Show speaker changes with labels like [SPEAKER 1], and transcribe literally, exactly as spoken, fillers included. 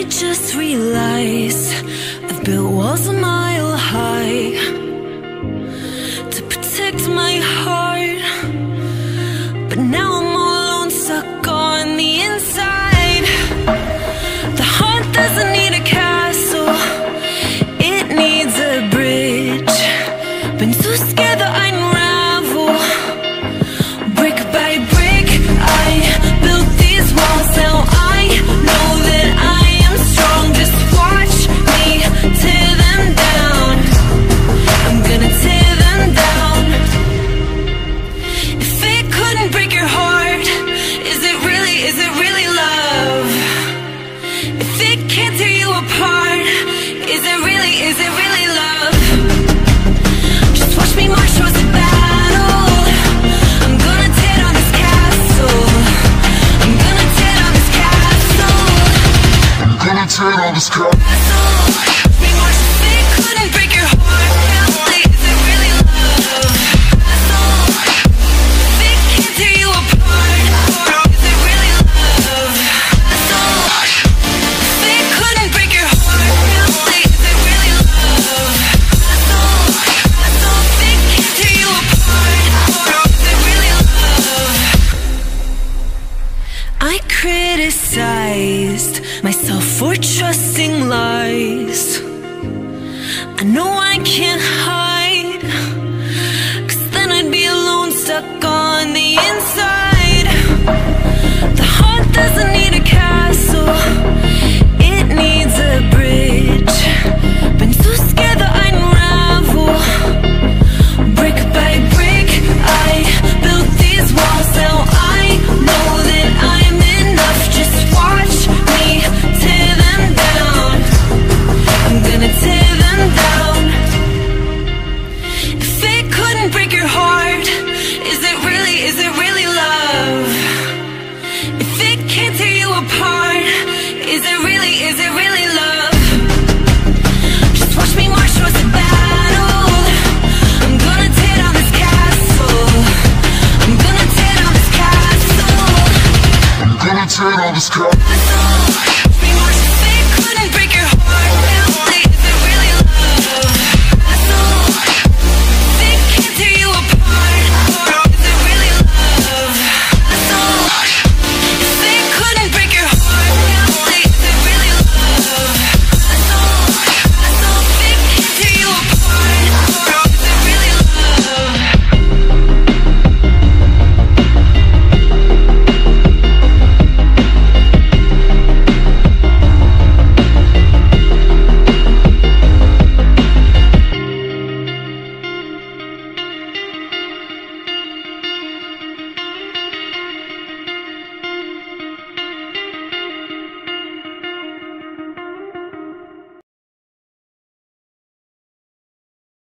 [SPEAKER 1] just realized I've built walls a mile high to protect my heart, but now I'm all alone, stuck on the inside. The heart doesn't need a castle, it needs a bridge. Been too scared that I'd unravel. Brick by brick, I built these walls. Now I know that I am strong. Just watch me tear them down. I'm gonna tear them down. If it couldn't break your heart, is it really, is it really love? If it can't tear you apart, is it really, is it really love? Just watch me march towards the battle. I'm gonna tear down this castle. I'm gonna tear down this castle. I'm gonna tear down this castle. Watch me march. If it couldn't break your heart, really, is it really love? If it can't tear you apart, is it really love? If it couldn't break your heart, really, is it really love? If it can't tear you apart, is it really love? I criticized myself for trusting lies. I know I can't hide, 'cause then I'd be alone, stuck on the inside. The heart doesn't need a castle,